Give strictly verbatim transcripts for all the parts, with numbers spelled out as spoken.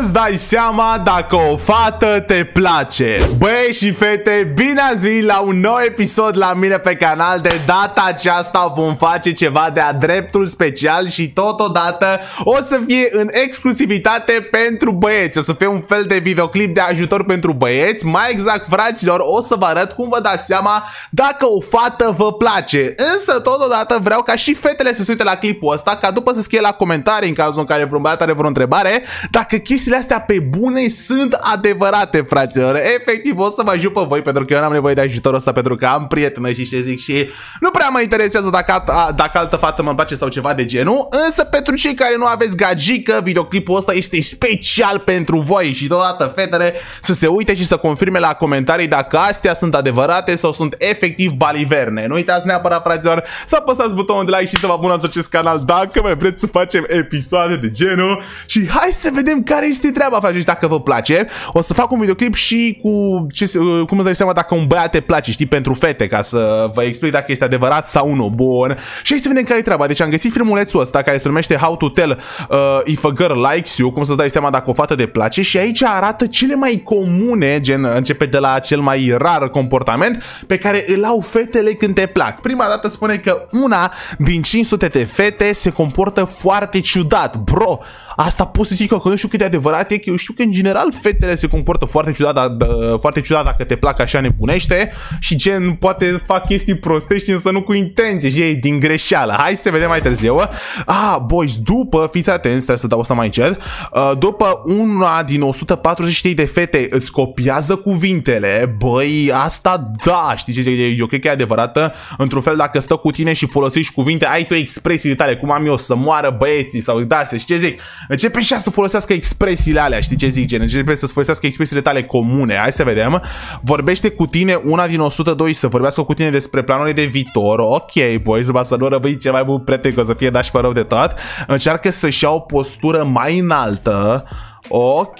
îți dai seama dacă o fată te place? Băi și fete, bine ați venit la un nou episod la mine pe canal. De data aceasta vom face ceva de-a dreptul special și totodată o să fie în exclusivitate pentru băieți. O să fie un fel de videoclip de ajutor pentru băieți. Mai exact, fraților, o să vă arăt cum vă dați seama dacă o fată vă place. Însă totodată vreau ca și fetele să se uite la clipul ăsta, ca după să scrie la comentarii în cazul în care vreun băiat are vreo întrebare, dacă chestiile astea pe bune sunt adevărate, fraților. Efectiv o să vă ajut pe voi, pentru că eu n-am nevoie de ajutorul ăsta, pentru că am prietenă și ce zic și nu prea mă interesează dacă, a, dacă altă fată mă place sau ceva de genul. Însă pentru cei care nu aveți gagică, videoclipul ăsta este special pentru voi și totodată fetele să se uite și să confirme la comentarii dacă astea sunt adevărate sau sunt efectiv baliverne. Nu uitați neapărat, fraților, să apăsați butonul de like și să vă abonați la acest canal dacă mai vreți să facem episoade de genul. Și hai să vedem care este treaba, fraților, dacă vă place. O să fac un videoclip și cu ce, cum îți dai seama dacă un băiat te place, știi, pentru fete, ca să vă explic dacă este adevărat sau nu. Bun. Și hai să vedem care e treaba. Deci am găsit filmulețul ăsta care se numește How to Tell uh, If a Girl Likes You, cum să-ți dai seama dacă o fată te place, și aici arată cele mai comune, gen începe de la cel mai rar comportament pe care îl au fetele când te plac. Prima dată spune că una din cinci sute de fete se comportă foarte ciudat. Bro, asta pot să zic că nu știu cât de adevărat e, că eu știu că în general fetele se comportă foarte ciudat, da, da, foarte ciudat dacă te plac așa nebunește și gen poate fac chestii prostești, însă nu cu intenție și e din greșeală. Hai să vedem mai târziu. Ah, boys, după, fiți atenți, trebuie să dau asta mai încet. Uh, după una din o sută patruzeci de fete îți copiază cuvintele, băi, asta da, știi ce, eu cred că e adevărată. Într-un fel, dacă stă cu tine și folosești cuvinte, ai tu expresiile tale, cum am eu, să moară băieții sau da, știi ce zic? Începe și ea să folosească expresiile alea, știi ce zic, gen, începe să folosească expresiile tale comune. Hai să vedem. Vorbește cu tine una din o sută doi să vorbească cu tine despre planurile de viitor. Ok, boys, după să nu rămâi cel mai bun prieten, că o să fie dași pe rău de tot. Încearcă să-și ia o postură mai înaltă. Ok,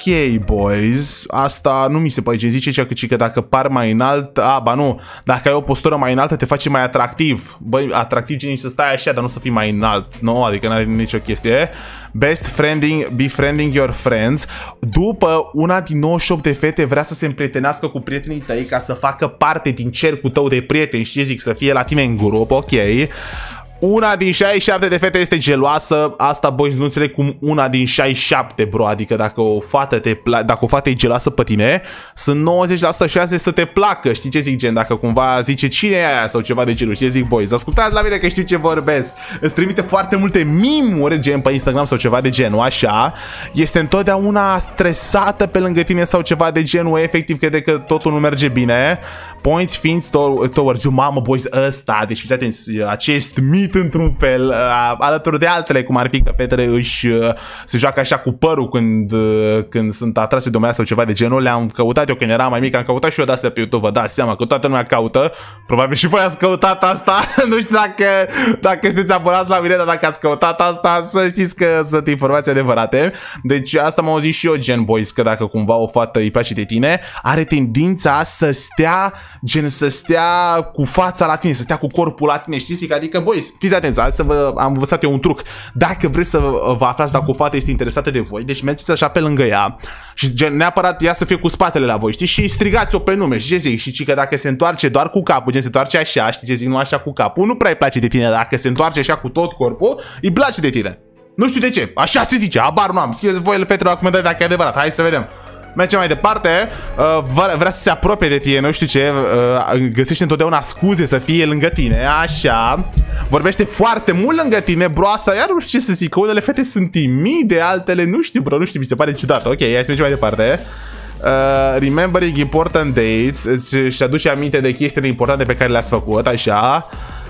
boys, asta nu mi se pare ce zice, că, că dacă par mai înalt, a, ba nu, dacă ai o postură mai înaltă te face mai atractiv. Băi, atractiv gen să stai așa, dar nu să fii mai înalt, nu? Adică n-are nicio chestie. Best friending, befriending your friends. După una din nouăzeci și opt de fete vrea să se împrietenească cu prietenii tăi ca să facă parte din cercul tău de prieteni, și zic, să fie la tine în grup, ok. Una din șaizeci și șapte de fete este geloasă. Asta, boys, nu înțeleg cum una din șaizeci și șapte, bro. Adică dacă o fată te dacă o fată e geloasă pe tine, sunt nouăzeci la sută șanse să te placă. Știi ce zic, gen? Dacă cumva zice cine e aia sau ceva de genul. Știi ce zic, boys? Ascultați la mine că știu ce vorbesc. Îți trimite foarte multe mimuri, gen pe Instagram sau ceva de genul, așa. Este întotdeauna stresată pe lângă tine sau ceva de genul. Efectiv crede că totul nu merge bine. Points fiind towards you, mamă, boys, ăsta. Deci fiți atenți, acest mit într-un fel, uh, alături de altele, cum ar fi că fetele își uh, se joacă așa cu părul când, uh, când sunt atrase de o mea sau ceva de genul. Le-am căutat eu când eram mai mic, am căutat și eu de-astea pe YouTube, vă dați seama că toată lumea caută. Probabil și voi ați căutat asta. Nu știu dacă, dacă sunteți abonați la mine, dar dacă ați căutat asta, să știți că sunt informații adevărate. Deci asta m-au zis și eu, gen, boys, că dacă cumva o fată îi place de tine, are tendința să stea, gen, să stea cu fața la tine, să stea cu corpul la tine, știți? Adică, boys, fiți atenți, hai să vă am învățat eu un truc. Dacă vreți să vă aflați dacă o fată este interesată de voi, deci mergeți așa pe lângă ea și gen, neapărat ea să fie cu spatele la voi, știi? Și strigați-o pe nume, știi ce zic? Și că dacă se întoarce doar cu capul, gen se întoarce așa, știi ce zic? Nu așa cu capul, nu prea îi place de tine. Dacă se întoarce așa cu tot corpul, îi place de tine. Nu știu de ce, așa se zice, habar nu am. Scrieți voi fetele la comentarii dacă e adevărat, hai să vedem. Mergem mai departe. uh, Vrea să se apropie de tine, nu știu ce, uh, găsește întotdeauna scuze să fie lângă tine, așa. Vorbește foarte mult lângă tine, bro, asta iar nu știu ce să zic, că unele fete sunt timide, altele nu știu, bro, nu știu, mi se pare ciudat. Ok, hai să mergem mai departe. uh, Remembering important dates. Îți aduce aminte de chestiile importante pe care le-ați făcut, așa.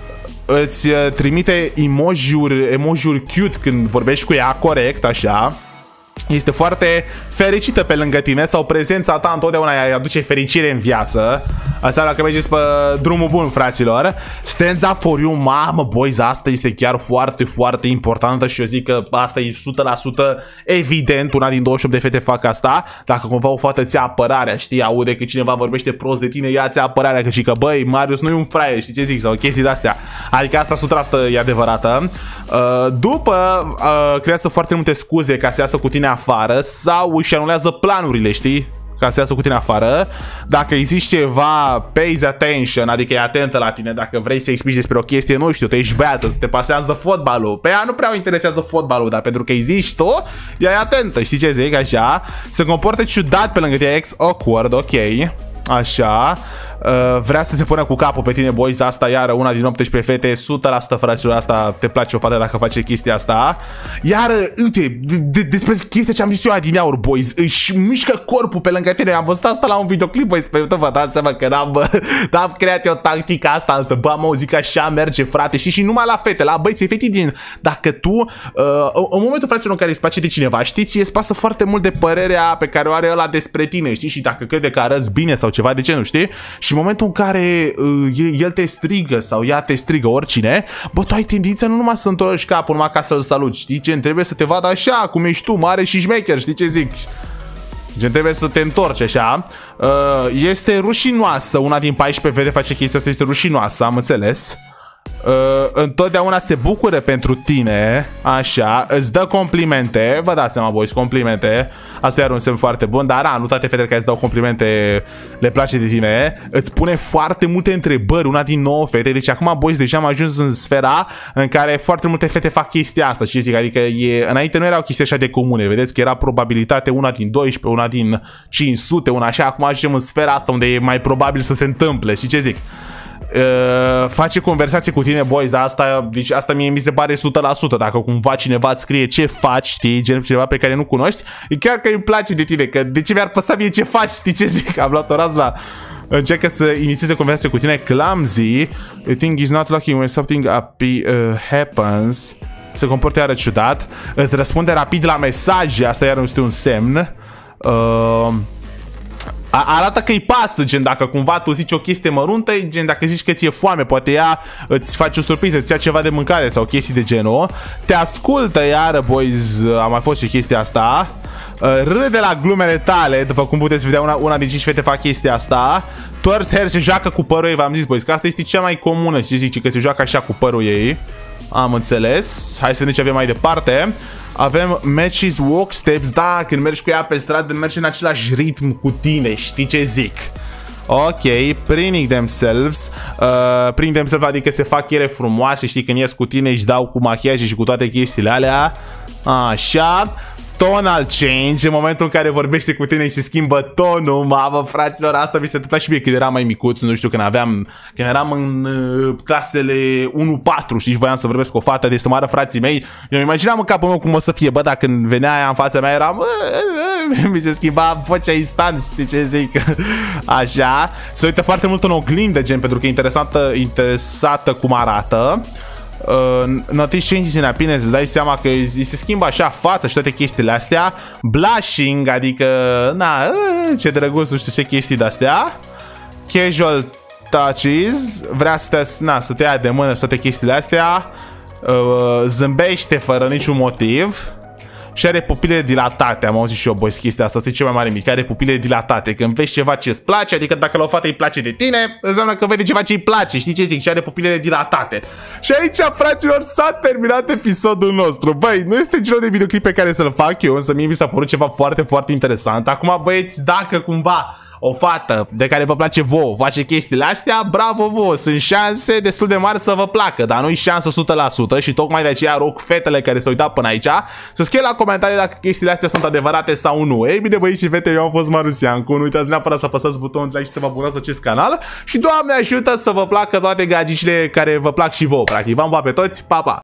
Îți trimite emoji-uri, emoji-uri cute când vorbești cu ea, corect, așa. Este foarte fericită pe lângă tine sau prezența ta întotdeauna îi aduce fericire în viață. Asta că mergeți pe drumul bun, fraților. Stanza for you, mamă, boys, asta este chiar foarte, foarte importantă și eu zic că asta e o sută la sută evident. Una din douăzeci și opt de fete fac asta. Dacă cumva o fată ți-a apărarea, știi, aude că cineva vorbește prost de tine, ia-ți apărarea, că și că, băi, Marius nu e un fraier, știi ce zic, sau chestii de-astea. Adică asta o sută la sută e adevărată. Uh, după, uh, creează foarte multe scuze ca să iasă cu tine afară sau își anulează planurile, știi? Ca să iasă cu tine afară. Dacă există ceva, pays attention, adică e atentă la tine. Dacă vrei să explici despre o chestie, nu știu, te ești beată, te pasează fotbalul. Pe ea nu prea o interesează fotbalul, dar pentru că existi tu, ea e atentă, știi ce zic, așa. Se comportă ciudat pe lângă tine, ex awkward, ok. Așa. Uh, vrea să se pună cu capul pe tine, boys. Asta iară una din optsprezece fete, o sută la sută, fraților. Asta te place o fată dacă face chestia asta. Iar, uite, de, de, despre chestia ce am zis eu adineauri, boys, își mișcă corpul pe lângă tine. Am văzut asta la un videoclip, boys. Pe YouTube, vă dați seama că n-am creat eu tactica asta, însă, bă, mă, zic așa merge, frate. Și și numai la fete, la băieți, efectiv, dacă tu, uh, în momentul, fraților, în care îți place de cineva, știți, îți pasă foarte mult de părerea pe care o are ăla despre tine, știi? Și dacă crede că arăți bine sau ceva de genul, știi? Și în momentul în care uh, el te strigă sau ea te strigă, oricine, bă, tu ai tendința nu numai să întorci capul numai ca să-l saluți, știi? Gen, trebuie să te vadă așa, cum ești tu, mare și șmecher, știi ce zic? Gen, trebuie să te întorci așa. Uh, este rușinoasă, una din paisprezece fete face chestia asta, este rușinoasă, am înțeles. Uh, întotdeauna se bucură pentru tine, așa, îți dă complimente, vă dați seama, boys, complimente, asta e un semn foarte bun, dar da, nu toate fetele care îți dau complimente le place de tine, îți pune foarte multe întrebări, una din nouă fete, deci acum, boys, deja am ajuns în sfera în care foarte multe fete fac chestia asta, și zic, adică e, înainte nu erau chestii așa de comune, vedeți că era probabilitate una din doisprezece, una din cinci sute, una așa, acum ajungem în sfera asta unde e mai probabil să se întâmple, și ce zic? Uh, face conversație cu tine, boys, dar asta, deci asta mie mi se pare o sută la sută. Dacă cumva cineva îți scrie ce faci, știi, gen cineva pe care nu cunoști, e chiar că îi place de tine, că de ce mi-ar păsa mie ce faci, știi ce zic? Am luat o razna. Încearcă să inițieze conversație cu tine. Clumsy, I think he's not lucky when something happy, uh, happens. Se comportă iară ciudat. Îți răspunde rapid la mesaje, asta iar este un semn. Uh, Arată că-i pasă, gen, dacă cumva tu zici o chestie măruntă, gen, dacă zici că ți-e foame, poate ea îți face o surpriză, îți ia ceva de mâncare sau chestii de genul. Te ascultă, iară, boys, a mai fost și chestia asta. Râde la glumele tale, după cum puteți vedea, una, una din cinci fete fac chestia asta. Towards hair, se joacă cu părul ei, v-am zis, boys, că asta este cea mai comună, și zici că se joacă așa cu părul ei. Am înțeles. Hai să vedem ce avem mai departe. Avem matches, walk steps. Da, când mergi cu ea pe stradă, mergi în același ritm cu tine, știi ce zic? Ok, preening themselves. uh, Preening themselves adică se fac ele frumoase, știi, când ies cu tine își dau cu machiaje și cu toate chestiile alea. Așa. Tonal change, în momentul în care vorbește cu tine se schimbă tonul. Mamă, fraților, asta mi se întâmpla și mie când eram mai micuț, nu știu, când aveam, când eram în uh, clasele unu patru, știi, și voiam să vorbesc cu o fată, de să mă arăt frații mei. Eu îmi imaginam în capul meu cum o să fie, bă, dacă când venea aia în fața mea eram, uh, uh, mi se schimba vocea instant, știi ce zic? Așa, se uită foarte mult în oglindă, gen, pentru că e interesată, interesată cum arată. Uh, notice changes in appearance, îți dai seama că îi se schimbă așa fața și toate chestiile astea. Blushing, adică, na, uh, ce drăguț, nu știu ce chestii de-astea. Casual touches, vrea să te, na, să te ia de mână și toate chestiile astea. uh, Zâmbește fără niciun motiv. Și are pupilele dilatate, am auzit și eu, boys, chestia asta, asta e cea mai mare mic, are pupile dilatate. Când vezi ceva ce îți place, adică dacă la o fată îi place de tine, înseamnă că vede ceva ce îi place, știi ce zic? Și are pupilele dilatate. Și aici, fraților, s-a terminat episodul nostru. Băi, nu este genul de videoclip pe care să-l fac eu, însă mie mi s-a părut ceva foarte, foarte interesant. Acum, băieți, dacă cumva o fată de care vă place vouă face chestiile astea, bravo vouă, sunt șanse destul de mari să vă placă, dar nu-i șansă o sută la sută și tocmai de aceea rog fetele care s-au uitat până aici să scrie la comentarii dacă chestiile astea sunt adevărate sau nu. Ei bine, băieți și fete, eu am fost Marusiancu, nu uitați neapărat să apăsați butonul de like și să vă abonați la acest canal și Doamne ajută să vă placă toate gagicile care vă plac și vouă, practic. V-am pupat pe toți, pa, pa!